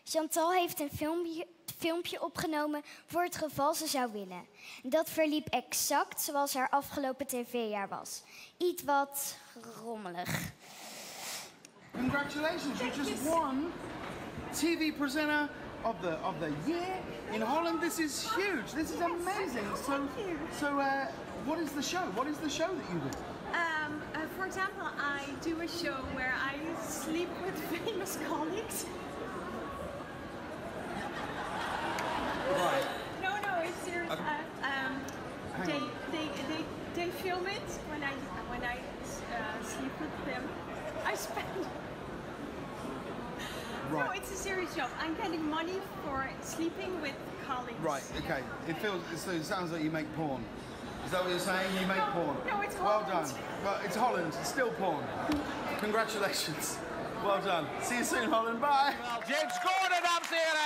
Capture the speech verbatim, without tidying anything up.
Chantal heeft een filmpje, filmpje opgenomen voor het geval ze zou winnen. Dat verliep exact zoals haar afgelopen tv-jaar was. Iets wat rommelig. Congratulations, you just won T V presenter of the of the year in Holland. This is huge. This is amazing. So, so uh, what is the show? What is the show that you do? Um, uh, for example, I do a show where I sleep with famous colleagues. Right. No, no, it's serious. Okay. Uh, um, they, they, they, they film it when I when I uh, sleep with them. I spend. Right. No, it's a serious job. I'm getting money for sleeping with colleagues. Right. Okay. It feels. So it sounds like you make porn. Is that what you're saying? You make no, porn. No, it's well Holland. done. Well, it's Holland. It's still porn. Congratulations. Well done. See you soon, Holland. Bye. Well, James Corden, dames en heren.